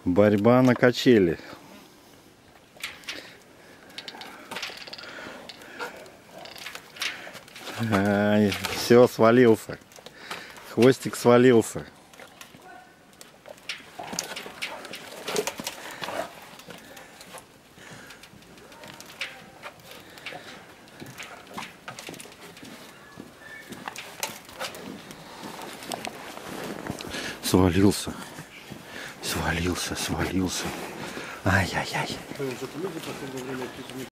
Борьба на качели. Все, свалился. Хвостик свалился. Свалился. Свалился. Ай-яй-яй.